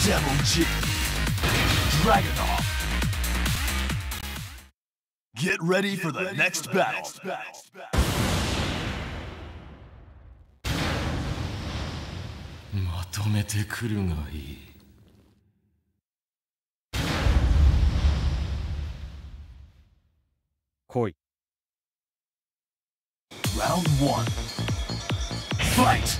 Devil G. Dragunov. Get ready for the next battle. まとめてくるがいい。 来い。 Round 1. Fight!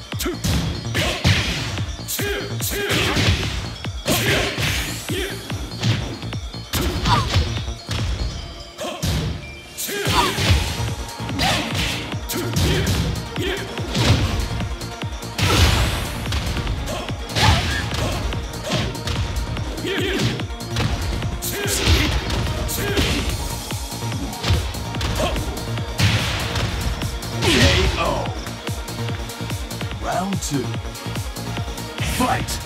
Round 2. Fight!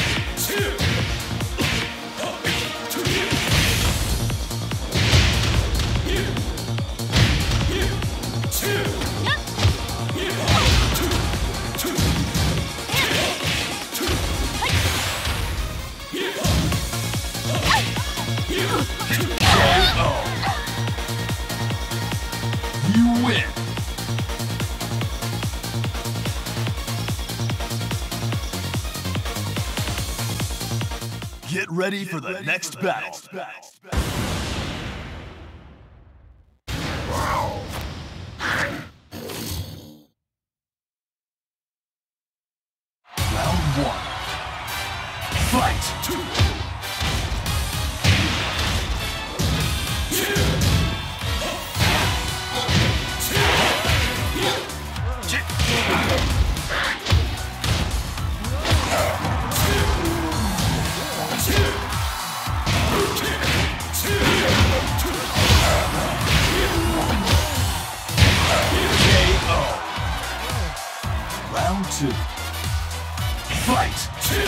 You win! Get ready for the next battle. Round 1. Fight! Round 2. Fight!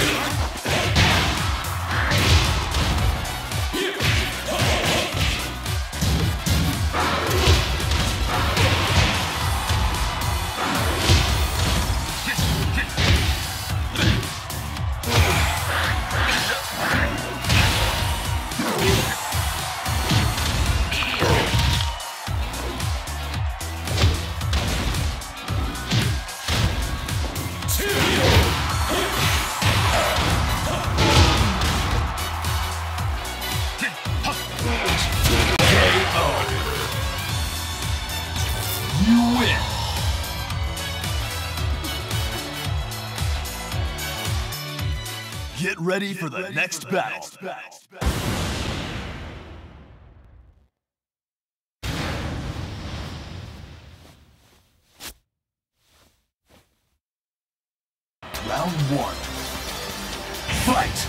You win! Get ready for the next battle. Round 1. Fight!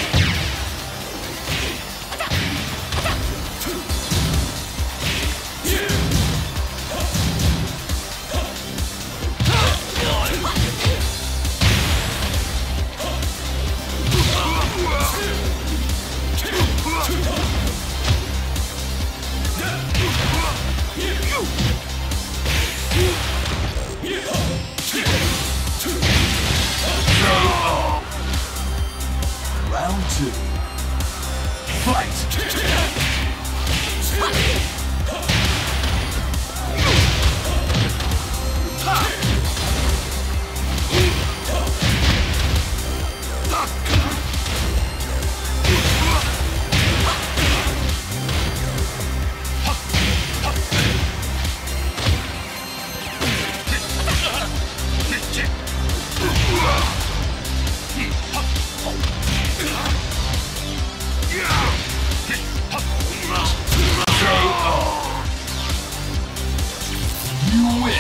Round 2. Fight! You win!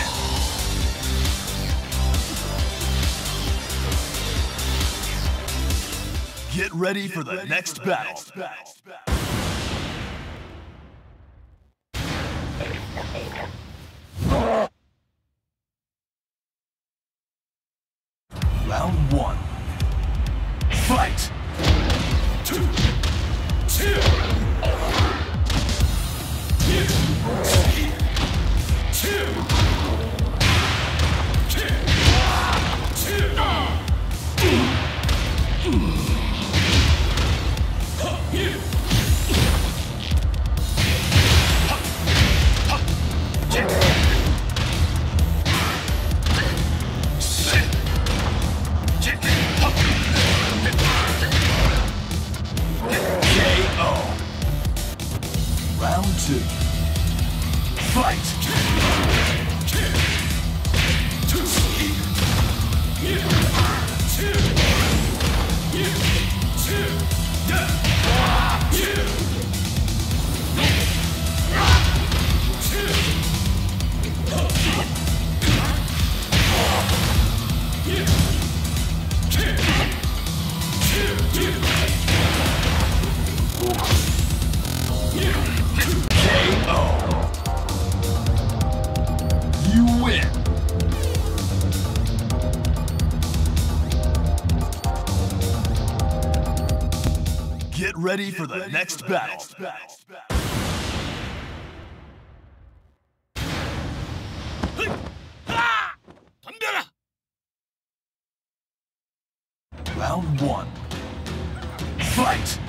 Get ready for the next battle. Round 1. Fight! Get ready for the next battle. Round 1. Fight!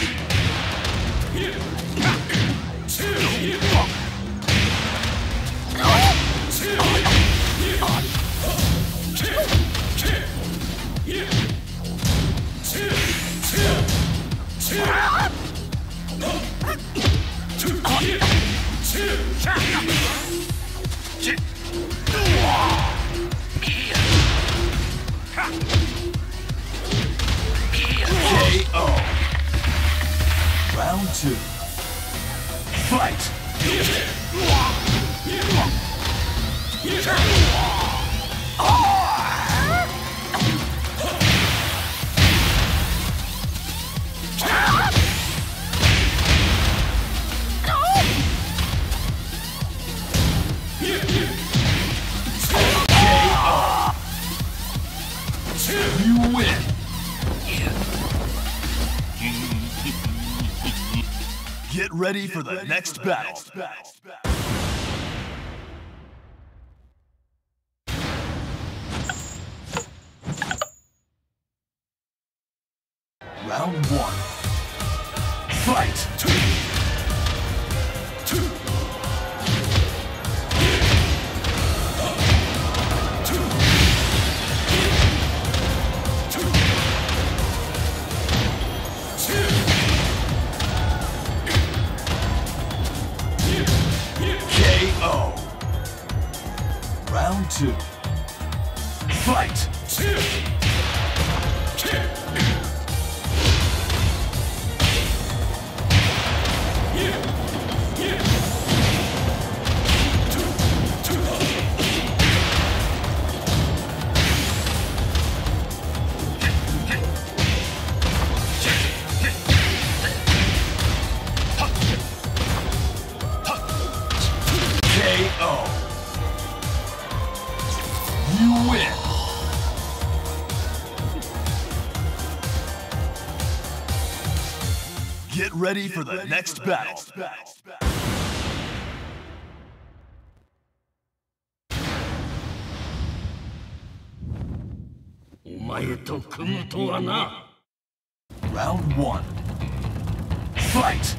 KO. Round 2. Fight! You win! Get ready for the next battle. Round 1. Fight! KO. Round 2. Fight! KO. You win. Get ready for the next battle. お前と組むとはな。 Round 1. Fight!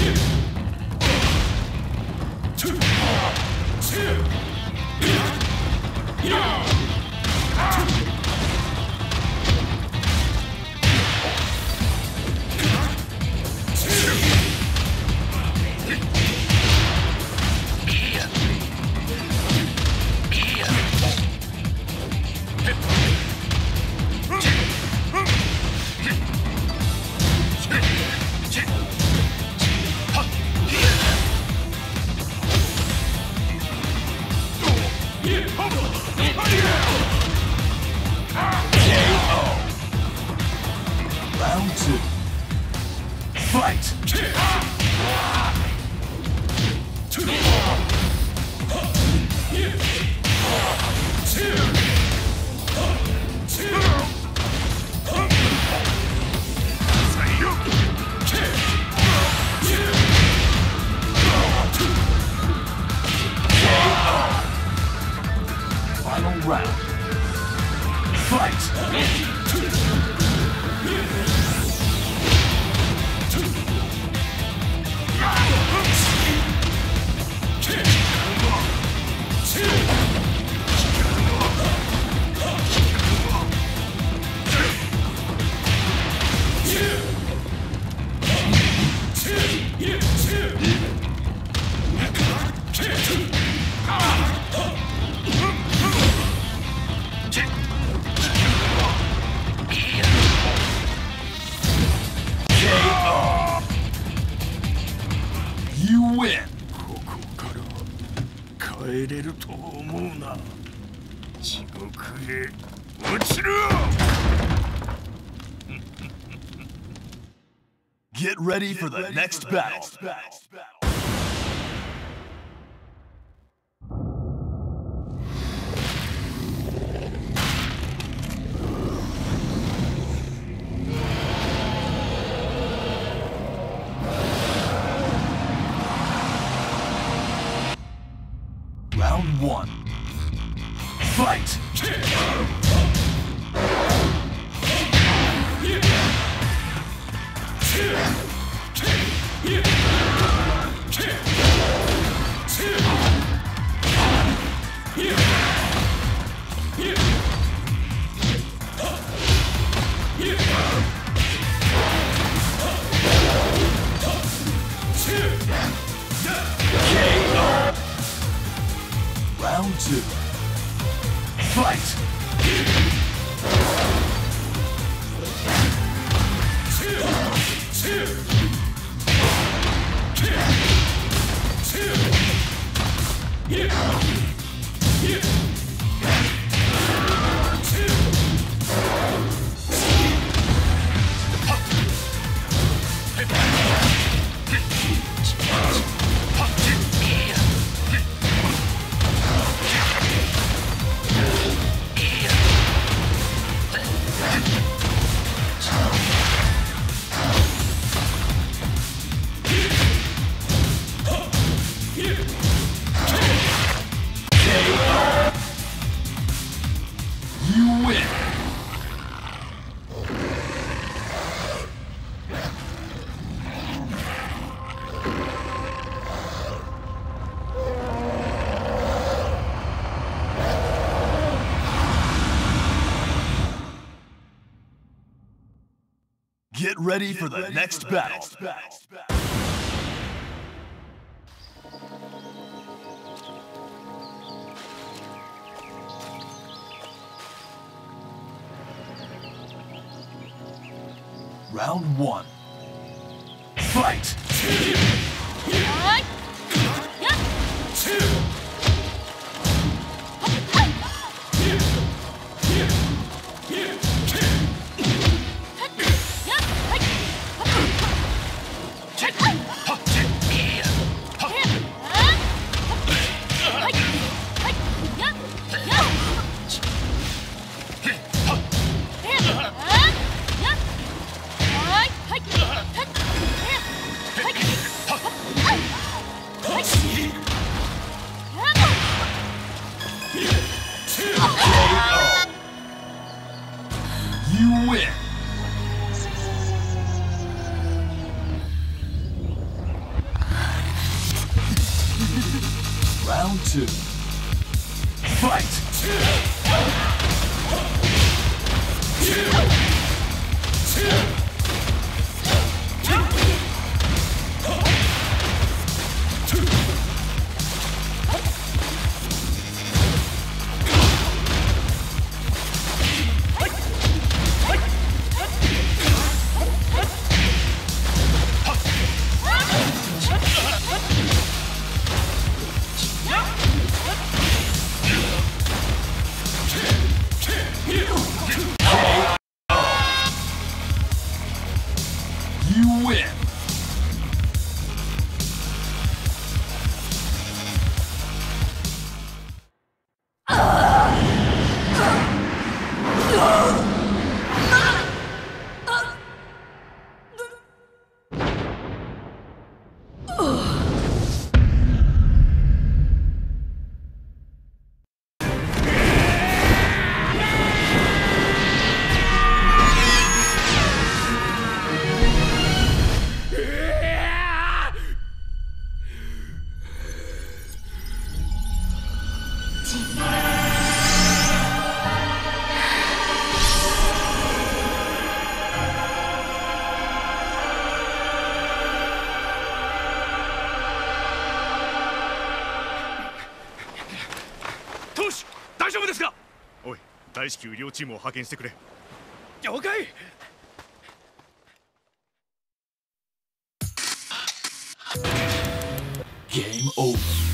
Round 2. Fight! Final round. Fight! You win. ここから帰れると思うな。地獄へ落ちろ。 Get ready for the next battle. Round 2. Fight! You win! Get ready for the next battle. Round 1. Fight! You win! Round 2. Fight! You win! 投手、大丈夫ですか？おい、大至急両チームを派遣してくれ。了解。 Game over.